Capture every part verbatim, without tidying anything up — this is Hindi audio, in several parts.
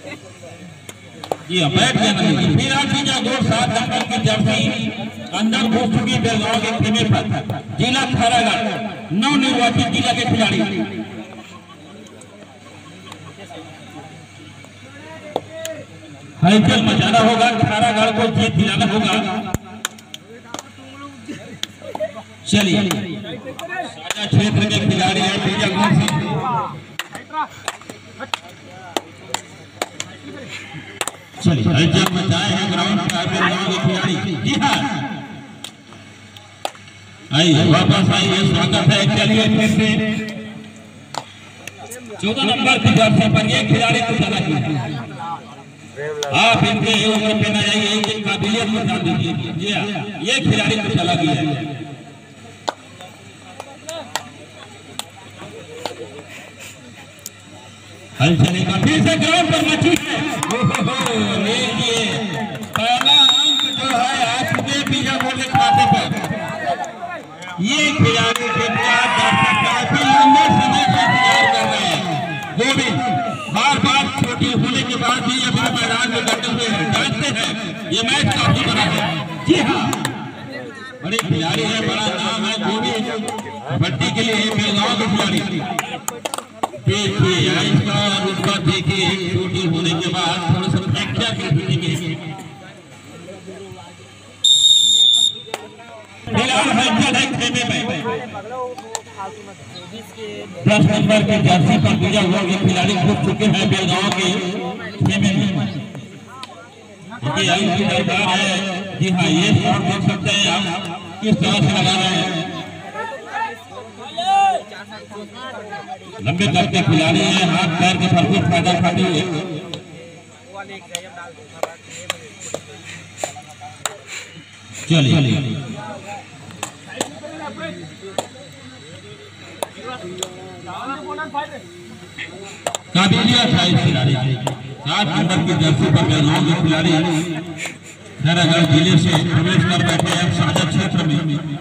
ये बैठ गया नहीं। फिर आज की गोर सात नंबर की जर्सी अंदर घुस चुकी बेलगांव के खेमे पर जिला खैरागढ़ नौ निर्वाचित जिला के खिलाड़ी हलचल मचाना होगा, खैरागढ़ को जीत दिलाना होगा। चलिए साझा क्षेत्र के खिलाड़ी हैं बीजापुर से। चलिए हलचल मचाए हैं ग्राउंड पर बेलगांव के खिलाड़ी। जी हाँ आइए वापस आइए, स्वागत है। चलिए फिर से चौदह नंबर की जर्सी पर ये खिलाड़ी को चला किया। आप इनके उम्र पे न जाइए, इनकी काबिलियत को ध्यान दीजिए। जी हाँ ये खिलाड़ी को चला गया है। हलचल का फिर से ग्राउंड पर मची है। देखिए पहला अंक जो है आज के बीजापुर के खाते पर ये खिलाड़ी के काफी लंबे समय से इंतजार कर रहे हैं। गोविंद बार बार छोटी होने के बाद भी अपने मैदान में डटे हुए हैं, जानते हैं ये मैच काफी बड़ा है। जी हाँ बड़े खिलाड़ी है, बड़ा नाम है गोविंद कबड्डी के लिए बेलगांव के खिलाड़ी। देखिए इसका रुतबा देखिए, छोटी होने के बाद थोड़ा सा फ्रैक्चर की स्थिति में फिलहाल हलचल है खेमे में। दस नंबर के जर्सी पर गुजर हुआ ये खिलाड़ी घुस चुके हैं बेलगांव के खेमे में। क्योंकि आई की सरकार है। जी हाँ ये शॉट देख सकते हैं आप किस तरह से लगा रहे हैं। लंबे कद के खिलाड़ी हैं, हाथ पैर के भरपूर फायदा उठाते हुए। चलिए काबिलियत है इस खिलाड़ी की। सात नंबर की जर्सी पर बेलगांव के खिलाड़ी खैरागढ़ जिले से प्रवेश कर बैठे हैं साझा क्षेत्र में।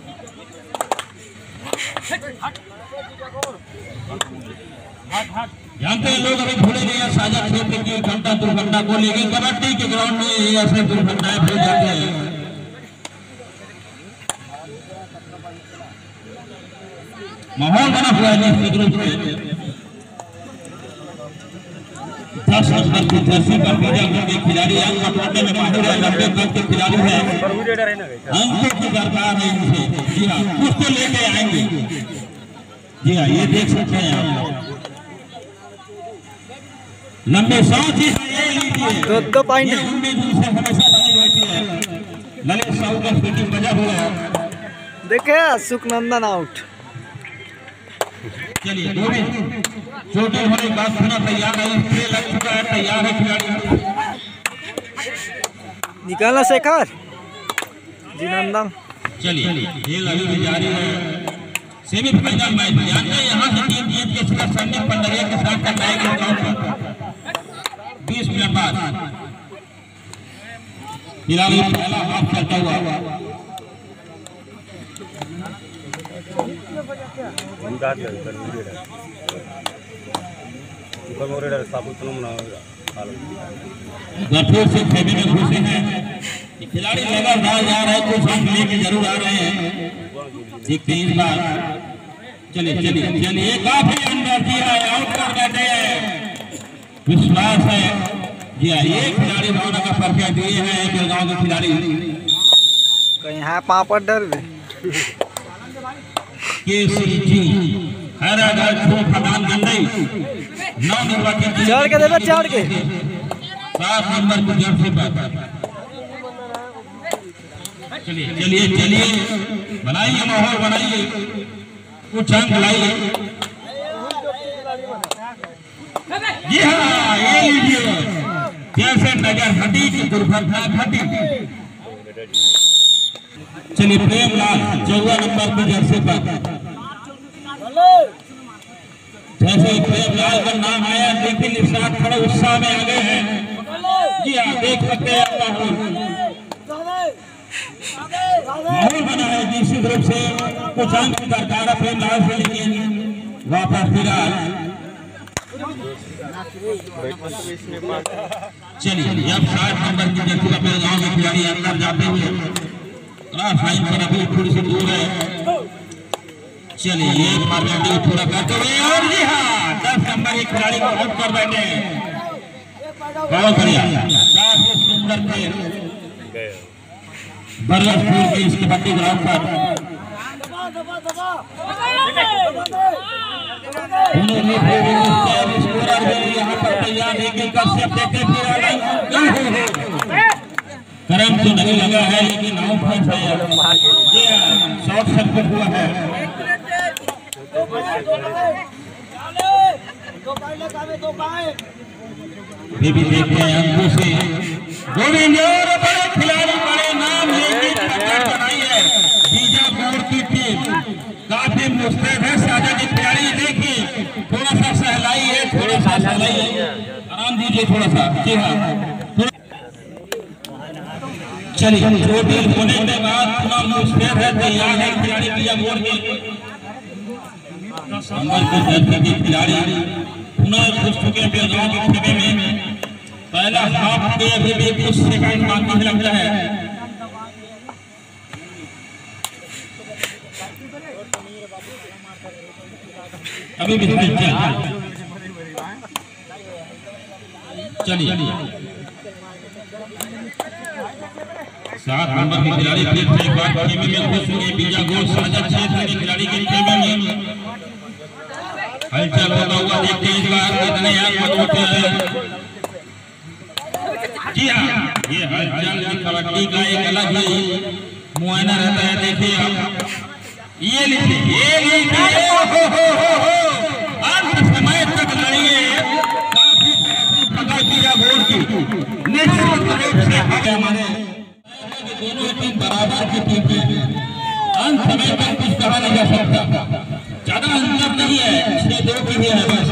जानते हैं लोग अभी भूले नहीं है साझा क्षेत्र की घंटा दुर्घटना को, लेकिन कबड्डी के ग्राउंड में ऐसे दुर्घटनाएं भूल जाते हैं। माहौल बना हुआ है निश्चित रूप से। दस नंबर की जर्सी पर बीजापुर के खिलाड़ी अंक पकड़ने में माहिर है, लंबे कद के खिलाड़ी है, अंकों की दरकार है इनसे। जी हाँ कुछ तो लेके आएंगे। जी हाँ ये देख सकते हैं आप लंबे साथ ही दो दो पॉइंट हमेशा बनी रहती है। ललित साहू का फिटिंग बजा हुआ है। देखे सुखनंदन आउट। चलिए गोविंद छोटे होने के बाद पुनः तैयार है, स्प्रे लग चुका है, तैयार है खिलाड़ी। निकालना शेखर जी नंदन। चलिए खेल अभी भी जारी है। सेमीफाइनल मैच जानते हैं यहाँ से टीम जीत के सिर्फ संदीप पंडरिया के साथ टकराएगी ग्राउंड पर बीस मिनट बाद। फिलहाल पहला हाफ चलता हुआ गठोर से खेमे में घुसे हैं खिलाड़ी, लगातार जा रहे हैं, कुछ अंक लेके जरूर आ रहे हैं। देखते हैं इस बार। चलिए चलिए चलिए काफी अंदर दिया है, आउट कर बैठे हैं। विश्वास है जी ये खिलाड़ी भावना का परिचय दिए हैं बेलगांव के खिलाड़ी। कहीं है पापड़ डर केसरी जी खैरागढ़ खदान गंडई नौ निर्वाचित चढ़ के देवे चढ़ के सात नंबर की जर्सी पर। चलिए चलिए चलिए बनाइए माहौल बनाइए, कुछ अंक लाइए। जी हाँ ये लीजिए जैसे नजर हटी की दुर्घटना घटी। चलिए प्रेमलाल चौदह नंबर की जर्सी पर। जैसे प्रेमलाल का नाम आया लेकिन निशान थोड़ा उत्साह में आ गए हैं। जी हाँ देख सकते हैं माहौल माहौल बना है निश्चित रूप से। कुछ अंक दरकार है प्रेमलाल से, लेकिन वापस फिलहाल चलिए अब साठ नंबर की जर्सी का गांव के खिलाड़ी अंदर जाते हुए क्रॉस लाइन पर अभी थोड़ी सी दूर है। चलिए ये फॉर्मेलिटी पूरा करते हुए और जी हाँ दस नंबर के खिलाड़ी को आउट कर बैठे बहुत बढ़िया काफी सुंदर खेल बरगदपुर के इस कबड्डी ग्राउंड पर स्कोरर यहाँ पर तैयार है कि कश्यप देखते करम तो नहीं लगा है लेकिन आउट है शॉर्ट सर्किट हुआ है। भी देखते हैं अंकों से गोविंद और बड़े खिलाड़ी बड़े नाम बनाई है बीजापुर की टीम काफी मुस्तैद है। साजा के खिलाड़ी देखिए थोड़ा सा सहलाई है थोड़ा सा सहलाई है आराम दीजिए थोड़ा सा जी हाँ। चलिए चोटी होने के बाद थोड़ा मुस्तैद है तैयार है खिलाड़ी बीजापुर के नंबर के दर्जे के खिलाड़ी पुनः घुस चुके हैं गांव के खेमे में। पहला हाफ के अभी भी कुछ सेकंड बाकी लगता है। अभी भी चलिए सात नंबर के खिलाड़ी फिर से एक बार खेमे में घुस चुके बीजापुर साजा क्षेत्र के खिलाड़ी के खेमे में हलचल होता हुआ देखते हैं इस बार कितने याद होते हैं। जी हाँ ये हलचल कबड्डी का एक अलग ही मुआयना रहता है। देखिए आप ये लीजिए ये लीजिए हो हो हो हो अंत समय तक लड़िए काफी पकड़ बीजापुर की निश्चित रूप से हमारे दोनों टीम बराबर की टीम है। अंत समय तक कुछ कहा नहीं जा सकता ज्यादा अंतर नहीं है छह दो की है बस।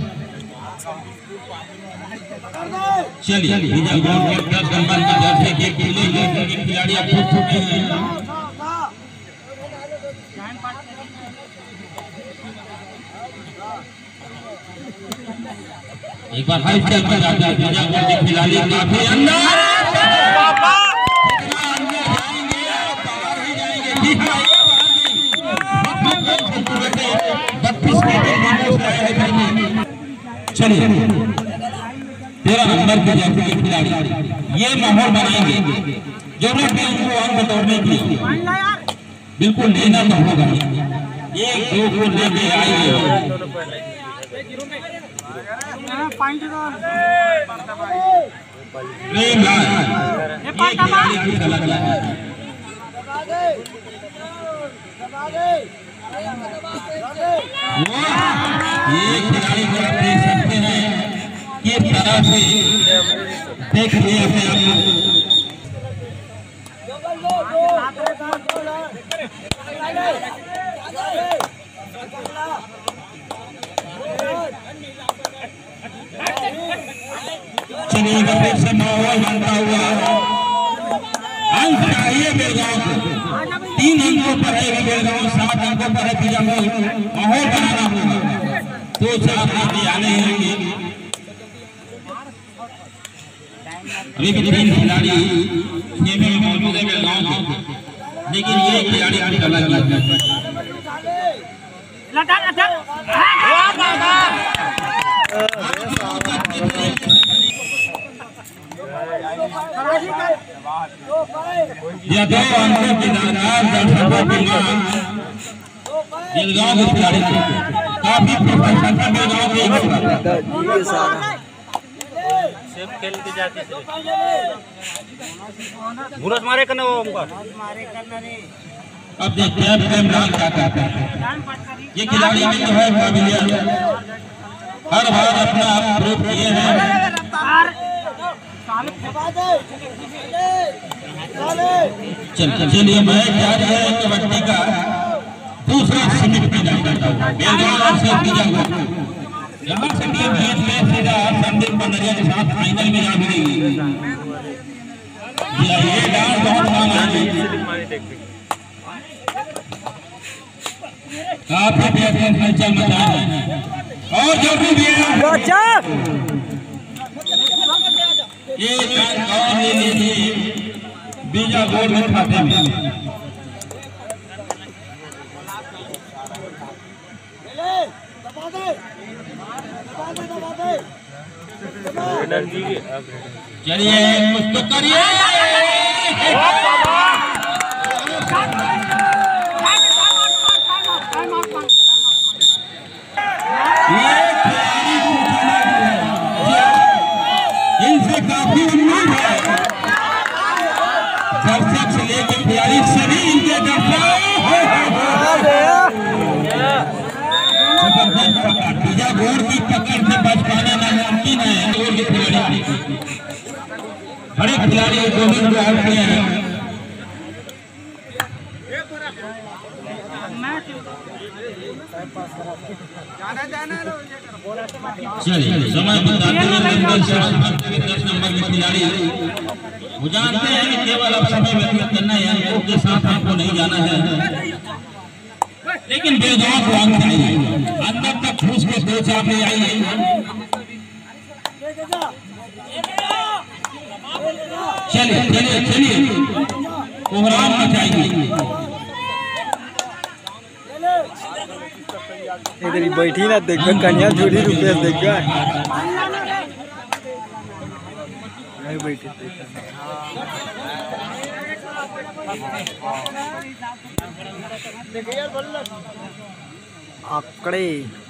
चलिए बीजापुर के दस नंबर के दर्जे के खिलाड़ी अब घुस चुके हैं। एक बार हाई स्टेप पर जाता है बीजापुर के खिलाड़ी काफी अंदर चलिए तेरह नंबर के जर्सी के खिलाड़ी ये माहौल बनाएंगे जरूरत है उनको अंक तोड़ने की बिल्कुल लेना तो होगा एक दो को लेके आएंगे। ये खिलाड़ी को आप देख सकते हैं किस तरह से देख रहे हैं अपने आप चलिए फिर से माहौल बनता हुआ अंक चाहिए बेलगांव को तीन अंकों पर है बेलगांव सात अंकों पर है बीजापुर माहौल बनाना होगा दो चार आगे आने होंगे। अभी भी तीन खिलाड़ी खेमे में मौजूद है बेलगांव के लेकिन ये खिलाड़ी अभी अलग अलग है। यह दो अंकों की दादार दर्शकों की मांग बेलगांव के खिलाड़ी काफी प्रशंसा बेलगांव के सेम खेल के जाती है बुरस मारे करना वो हमको अब देखते हैं प्रेम लाल क्या करते हैं। ये खिलाड़ी में जो है काबिलियत हर बार अपना आप प्रूव किए हैं। चलिए मैच जारी है कबड्डी का दूसरा सेमीफाइनल करता हुआ बेलगांव से बीजापुर यहाँ से टीम जीत में सीधा संदीप पंडरिया के साथ फाइनल में जा मिलेगी। ये डांस बहुत काम आएगी काफी बेहतरीन हलचल मचा है। और जल्दी भी गजब एक अंक और ले लीजिए बीजापुर में खाते में। चलिए कुछ तो करिए। इनसे काफी उम्मीद है, दर्शक से लेकर खिलाड़ी सभी इनके जबरदस्त पकड़, बीजापुर की पकड़ से बच पाना नामुमकिन है। के खिलाड़ी बड़े खिलाड़ी गोविंद को आउट किए हैं। चलिए समय बताते हुए दस नंबर के खिलाड़ी वो जानते हैं कि केवल अब समय व्यतीत करना है, अंकों के साथ हमको नहीं जाना है, लेकिन बेदाग अंक चाहिए, अंदर तक घुस के दो चार ले आइए। चलिए चलिए चलिए कोहराम मचाइए। इधर ही बैठी ना देख कन्या जोड़ी रुपये देख नहीं बैठी आकड़े।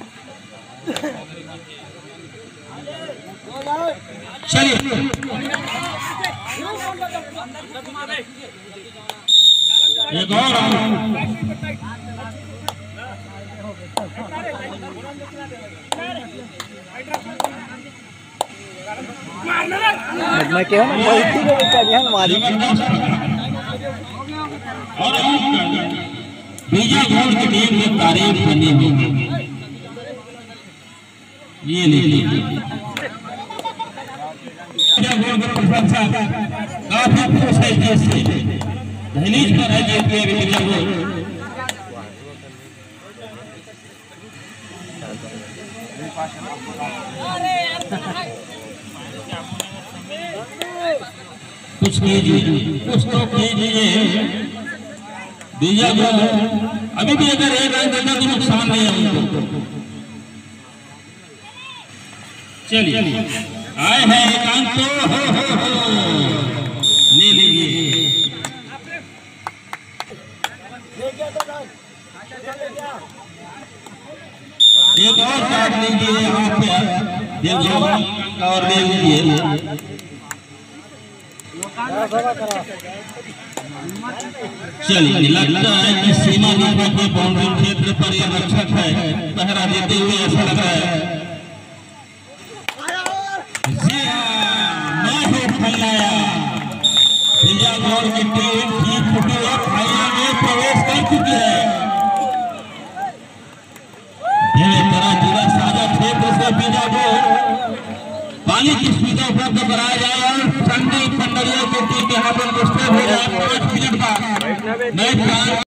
चलिए एक और मैं क्या ना बैठी रही कन्या मारी और बीजापुर की टीम में तारीफ करनी होगी। ये ले लीजिए काफी खुश है जैसे दहलीज पर है जीत के बीजापुर। कुछ कीजिए, कुछ तो कीजिए बीजापुर। अभी भी अगर एक रन देता तो नुकसान नहीं है उनको। चलिए आए हैं एक अंक तो हो हो हो ले लीजिए। एक और काट लीजिए यहाँ पे देव और ले लीजिए। चलिए लगता है कि सीमा रेखा के बाउंड्री क्षेत्र पर यह रक्षक है, पहरा देते हुए ऐसा लग रहा है। बीजापुर की टीम जीत चुकी है, फाइनल में प्रवेश कर चुकी है। तरह जिला साझा क्षेत्र से बीजापुर पानी की सुविधा उपलब्ध कराया जाए और संडे पंडरिया की टीम यहाँ पर डिस्टर्ब हो जाए। पाँच मिनट का मैच